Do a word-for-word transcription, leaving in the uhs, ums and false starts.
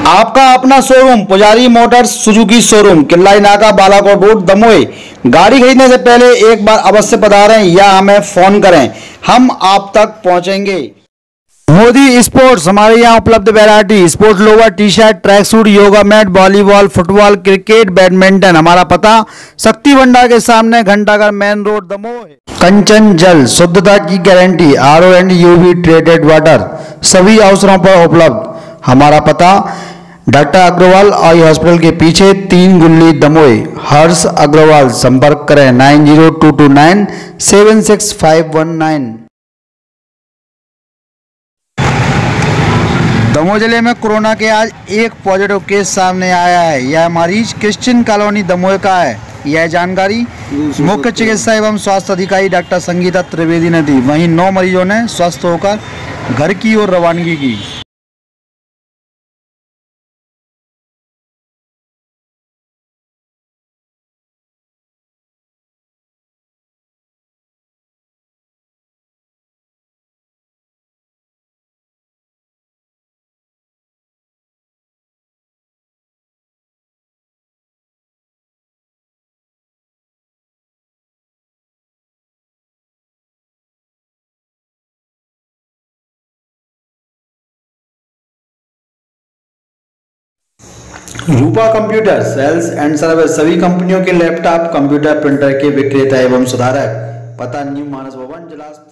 आपका अपना शोरूम पुजारी मोटर्स सुजुकी शोरूम किल्लाई नाका बालाकोट रोड दमोह। गाड़ी खरीदने से पहले एक बार अवश्य पधारें या हमें फोन करें, हम आप तक पहुंचेंगे। मोदी स्पोर्ट्स, हमारे यहाँ उपलब्ध variety sports lower, T shirt, track suit, yoga mat, volleyball, football, cricket, badminton. हमारा पता शक्ति भंडार के सामने घंटाघर मेन रोड दमोह। कंचन जल, शुद्धता की guarantee, R O and UV treated water, सभी अवसरों पर उपलब्ध। हमारा पता डॉक्टर अग्रवाल आई हॉस्पिटल के पीछे, तीन गुल्ली दमोह। हर्ष अग्रवाल, संपर्क करें nine zero two two nine seven six five one nine. Damoh जिले में कोरोना के आज एक पॉजिटिव केस सामने आया है। यह मरीज क्रिश्चियन कॉलोनी दमोह का है। यह जानकारी मुख्य चिकित्सा एवं स्वास्थ्य अधिकारी डॉक्टर संगीता त्रिवेदी ने दी। वहीं नौ मरीजों ने स्वस्थ होकर घर की ओर रवानगी की। Rupa computer sales and service, सभी कंपनियों के लैपटॉप, कंप्यूटर, प्रिंटर के विक्रेता एवं सुधारक। पता न्यू मानस भवन, जिला